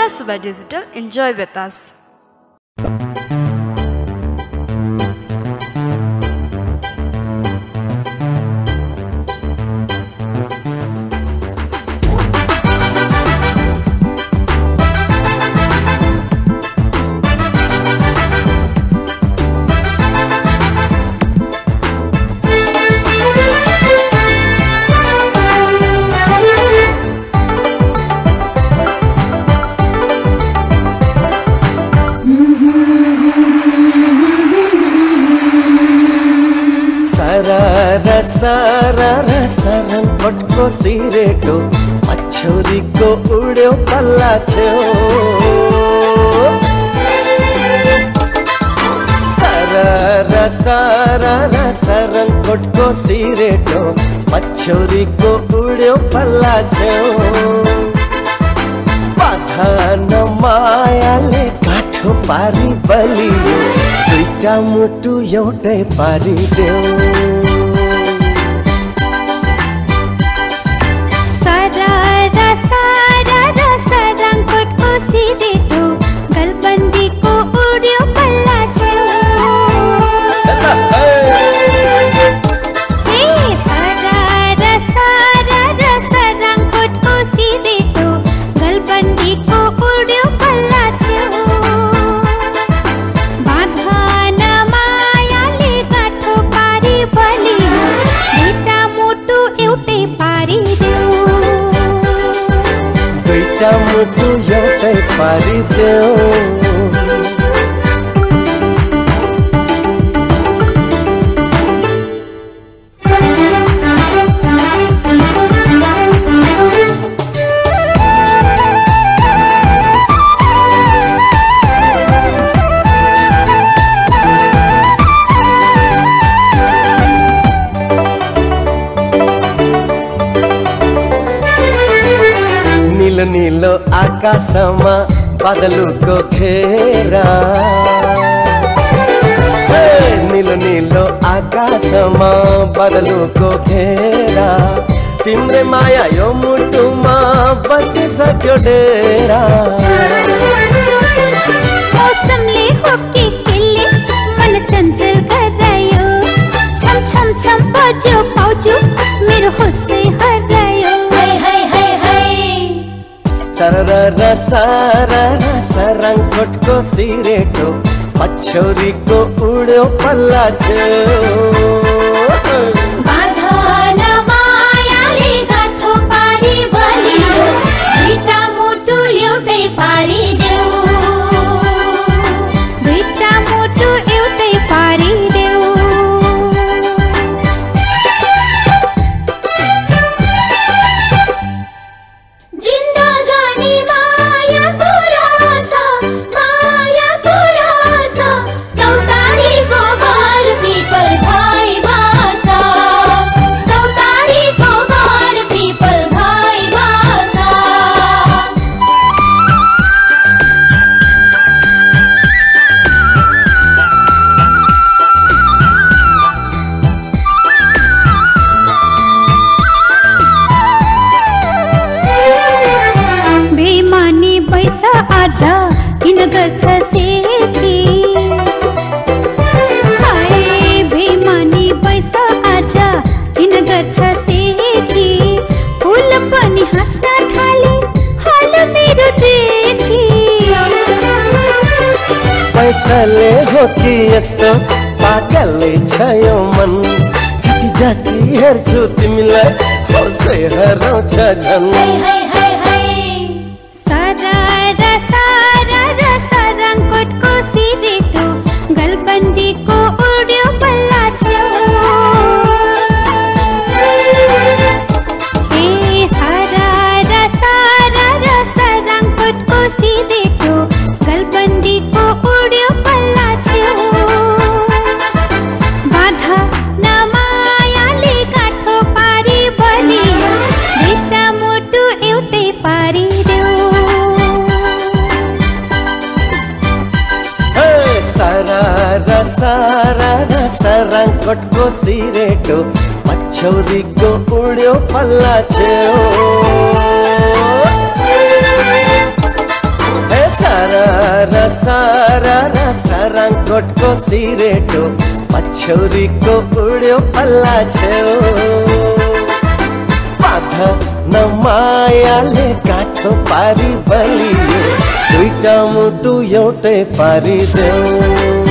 Mala Suba Digital. Enjoy with us. Saran पटको सिरेटो मछौरी को उड्यो पल्ला छेउ सरन पटको सिरेटो मछौरी को उड्यो पल्ला छेउ बाधान मायाले काठो पारी बलियो दुईटा मुटु एउटै पारी देऊ मुटु एउटै पारी देऊ नीलो आकाशमा बादलको घेरा नीलो नीलो आकाशमा बादलको घेरा तिम्रे माया यो मुटुमा बसिसक्यो डेरा मौसमले होके खेल्ने मन चञ्चल गरायो छम छम छम बज्यो पाउजु मेरो होसै हरायो सरङकोटको सिरेटो मछौरीको उड्यो पल्ला छेउ बाधान मायाले गाठो पारी बलियो दुईटा मुटु एउटै पारी देऊ दुईटा मुटु एउटै पारी देऊ किन गर्छ सेती हाय बेमानी पैसा आज किन गर्छ सेती फुल पनि हाँस्न थाले हाल मेरो देखि पैसाले हो कि यस्तो पागलले छ यो मन जति जति हेर्छु तिमीलाई होसै हराउँछ झन् सरङकोटको सिरेटो गलबन्दीको उड्यो पल्ला छेउ ए सरङकोटको सिरेटो गलबन्दीको उड्यो पल्ला छेउ बाधा नमायाले गाठो पारी बलियो दुईटा मुटु एउटै पारी देऊ सरङकोटको सिरेटो मछौरीको उड्यो पल्ला छेउ सारा सारा साराङकोटको सिरेटो पछौरीको उड्यो पल्ला छेउ बाधा न मायाले काठो पारी बलियो दुईटा मुटु एउटै पारिदेऊ